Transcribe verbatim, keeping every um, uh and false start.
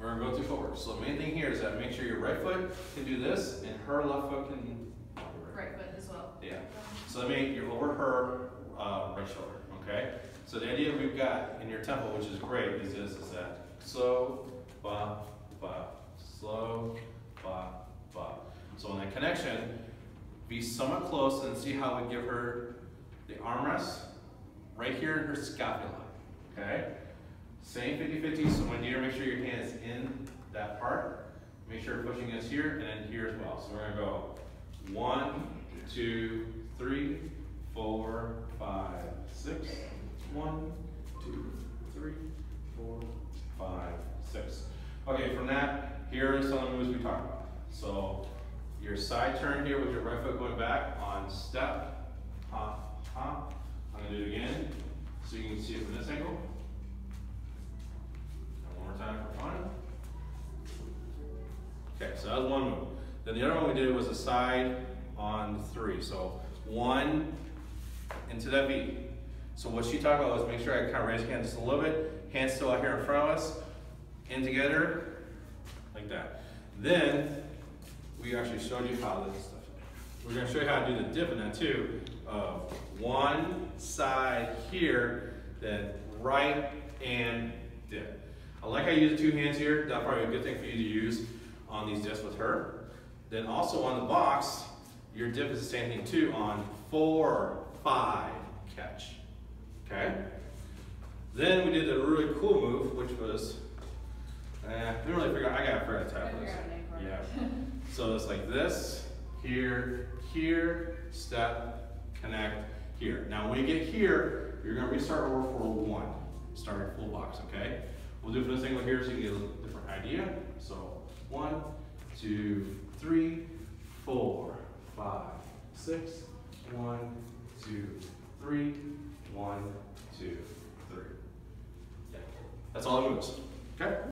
we're gonna go through footwork. So the main thing here is that make sure your right foot can do this and her left foot can. Right foot as well. Yeah. So that means you're over her uh, right shoulder. Okay. So the idea we've got in your tempo, which is great, is this: is that slow, ba, ba, slow, ba, ba. So in that connection, be somewhat close and see how we give her the armrest right here in her scapula. Okay. Same fifty fifty, so when you make sure your hand is in that part, make sure you're pushing us here and then here as well. So we're gonna go one, two, three, four, five, six. One, two, three, four, five, six. Okay, from that, here are some of the moves we talked about. So your side turn here with your right foot going back on step, hop, hop. I'm gonna do it again so you can see it from this angle. One more time for fun. Okay, so that was one move. Then the other one we did was a side on three. So one into that V. So what she talked about was make sure I kind of raise your hand just a little bit, hands still out here in front of us, in together, like that. Then we actually showed you how this stuff. We're going to show you how to do the dip in that too. Of one side here, then right and dip. I like how you use the two hands here. That's probably a good thing for you to use on these dips with her. Then also on the box, your dip is the same thing too on four, five, catch. Okay? Then we did a really cool move, which was, eh, I didn't really figure out, I gotta figure out the type of this. Yeah. So it's like this, here, here, step, connect, here. Now when you get here, you're gonna restart over for one. Start your full box, okay? We'll do it for this angle here so you can get a different idea. So one, two, three, four, five, six, one, two, three, one, two, three. Yeah. That's all it moves. Okay?